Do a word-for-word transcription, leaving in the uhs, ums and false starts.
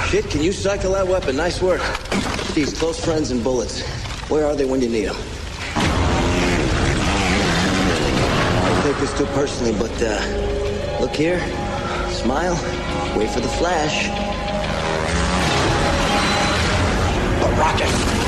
Kid, can you cycle that weapon? Nice work. These close friends and bullets. Where are they when you need them? I take this too personally, but, uh, look here. Smile. Wait for the flash. A rocket.